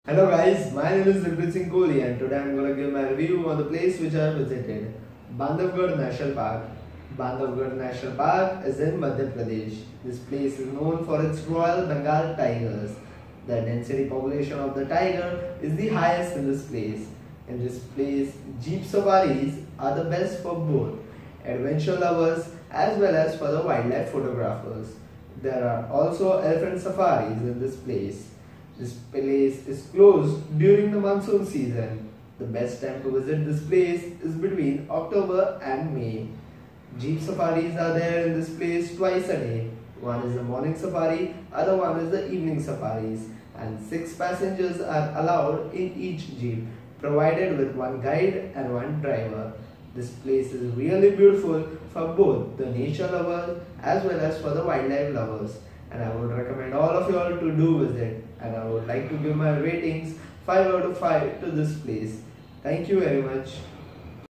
Hello guys, my name is Riprit Singh Kohli and today I'm going to give my review on the place which I visited, Bandhavgarh National Park. Bandhavgarh National Park is in Madhya Pradesh. This place is known for its Royal Bengal tigers. The density population of the tiger is the highest in this place. In this place, jeep safaris are the best for both adventure lovers as well as for the wildlife photographers. There are also elephant safaris in this place. This place is closed during the monsoon season. The best time to visit this place is between October and May. Jeep safaris are there in this place twice a day. One is the morning safari, other one is the evening safaris, and 6 passengers are allowed in each jeep, provided with one guide and one driver. This place is really beautiful for both the nature lovers as well as for the wildlife lovers, and I would recommend all of you all to do visit, and I would like to give my ratings 5 out of 5 to this place. Thank you very much.